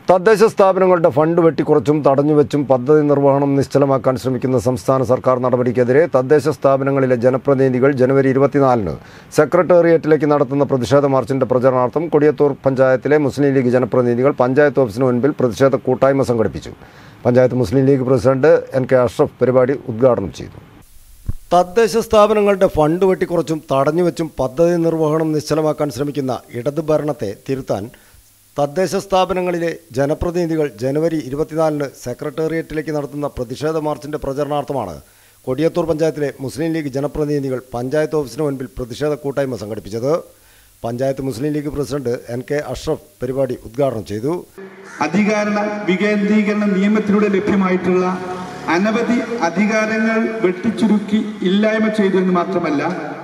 തദ്ദേശ സ്ഥാപനങ്ങളുടെ ഫണ്ട് വെട്ടിക്കുറച്ചും തടഞ്ഞുവെച്ചും പദ്ധതി നിർവഹണം നിശ്ചലമാക്കാൻ ശ്രമിക്കുന്ന സംസ്ഥാന സർക്കാർ നടപടിക്കെതിരെ തദ്ദേശ സ്ഥാപനങ്ങളിലെ ജനപ്രതിനിധികൾ ജനുവരി 24-ന് സെക്രട്ടേറിയറ്റിലേക്ക് നടത്തുന്ന പ്രതിഷേധ മാർച്ചിന്റെ പ്രചരണാർത്ഥം കൊടിയത്തൂർ പഞ്ചായത്തിലെ മുസ്ലിം ലീഗ് ജനപ്രതിനിധികൾ പഞ്ചായത്ത് ഓഫീസിന് മുൻപിൽ പ്രതിഷേധ കൂട്ടായ്മ സംഘടിപ്പിച്ചു. പഞ്ചായത്ത് മുസ്ലിം ലീഗ് പ്രസിഡന്റ് NK അഷ്റഫ് പരിപാടി ഉദ്ഘാടനം ചെയ്തു. തദ്ദേശ സ്ഥാപനങ്ങളുടെ ഫണ്ട് വെട്ടിക്കുറച്ചും തടഞ്ഞുവെച്ചും പദ്ധതി നിർവഹണം നിശ്ചലമാക്കാൻ ശ്രമിക്കുന്ന ഇടത് ഭരണത്തെ തിരുത്താൻ തദ്ദേശ സ്ഥാപനങ്ങളിലെ ജനപ്രതിനിധികൾ ജനുവരി 24-ന് സെക്രട്ടേറിയറ്റിലേക്ക് നടത്തുന്ന പ്രതിഷേധ മാർച്ചിന്റെ പ്രചരണാർത്ഥമാണ് കൊടിയത്തൂർ പഞ്ചായത്തിലെ മുസ്ലിം ലീഗ് ജനപ്രതിനിധികൾ പഞ്ചായത്ത് ഓഫീസിന് മുൻപിൽ പ്രതിഷേധ കൂട്ടായ്മ സംഘടിപ്പിച്ചത്. പഞ്ചായത്ത് മുസ്ലിം ലീഗ് പ്രസിഡന്റ് NK അഷ്റഫ് പരിപാടി ഉദ്ഘാടനം ചെയ്തു. അധികാര വികേന്ദ്രീകരണ നിയമത്തിലൂടെ ലഭ്യമായിട്ടുള്ള അനവധി അധികാരങ്ങൾ വെട്ടിച്ചുരുക്കി ഇല്ലായ്മ ചെയ്തു എന്ന് മാത്രമല്ല,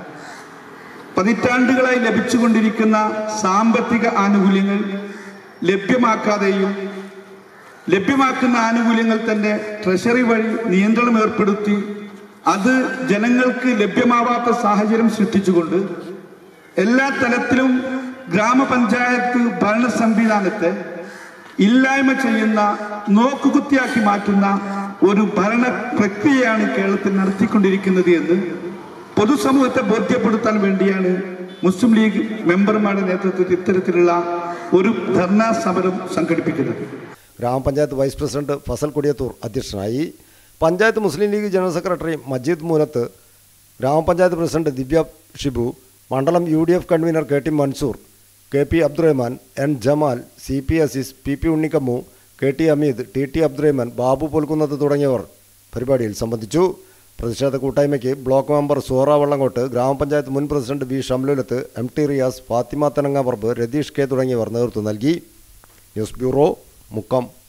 പതിറ്റാണ്ടുകളായി ലഭിച്ചുകൊണ്ടിരിക്കുന്ന സാമ്പത്തിക ആനുകൂല്യങ്ങൾ ലഭ്യമാക്കാതെയും ലഭ്യമാക്കുന്ന ആനുകൂല്യങ്ങൾ തന്നെ ട്രഷറി വഴി നിയന്ത്രണം ഏർപ്പെടുത്തി അത് ജനങ്ങൾക്ക് ലഭ്യമാവാത്ത സാഹചര്യം സൃഷ്ടിച്ചുകൊണ്ട് എല്ലാ തലത്തിലും ഗ്രാമപഞ്ചായത്ത് ഭരണ സംവിധാനത്തെ ഇല്ലായ്മ ചെയ്യുന്ന, നോക്കുകുത്തിയാക്കി മാറ്റുന്ന ഒരു ഭരണ പ്രക്രിയയാണ് കേരളത്തിൽ നടത്തിക്കൊണ്ടിരിക്കുന്നത് എന്ന് പൊതുസമൂഹത്തെ ബോധ്യപ്പെടുത്താൻ വേണ്ടിയാണ് മുസ്ലിം ലീഗ് മെമ്പർമാരുടെ നേതൃത്വത്തിൽ ഇത്തരത്തിലുള്ള ഒരു ധർണാ സമരം സംഘടിപ്പിക്കുന്നത്. ഗ്രാമപഞ്ചായത്ത് വൈസ് പ്രസിഡന്റ് ഫസൽ കൊടിയത്തൂർ അധ്യക്ഷനായി. Panchayat Muslim League general secretary Majeed Moolath, grama panchayat president Divya Shibu, മണ്ഡലം UDF convener KT Mansoor, KP Abdurahman, N Jamal, CP Azeez, PP Unnikammu, KT Ameed, TT Abdurahman, Babu Polkunnath തുടങ്ങിയവർ പരിപാടിയിൽ സംബന്ധിച്ചു. പ്രതിഷേധ കൂട്ടായ്മയ്ക്ക് ബ്ലോക്ക് മെമ്പർ സോറ വള്ളങ്കോട്ട്, ഗ്രാമപഞ്ചായത്ത് മുൻ president V Shamlulath, MT Riyas, Fathima Thanangaparamb, Ratheesh K തുടങ്ങിയവർ നേതൃത്വം നൽകി. News bureau, Mukkam.